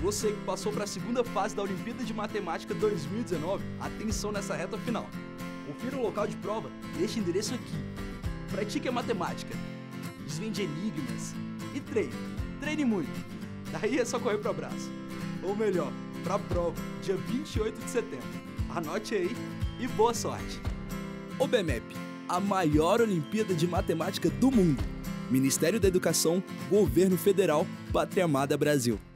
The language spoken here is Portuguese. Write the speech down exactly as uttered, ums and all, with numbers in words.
Você que passou para a segunda fase da Olimpíada de Matemática dois mil e dezenove, atenção nessa reta final. Confira o local de prova neste endereço aqui. Pratique a matemática, desvende enigmas e treine. Treine muito. Daí é só correr para o abraço. Ou melhor, para a prova, dia vinte e oito de setembro. Anote aí e boa sorte. O B M E P, a maior Olimpíada de Matemática do mundo. Ministério da Educação, Governo Federal, Pátria Amada Brasil.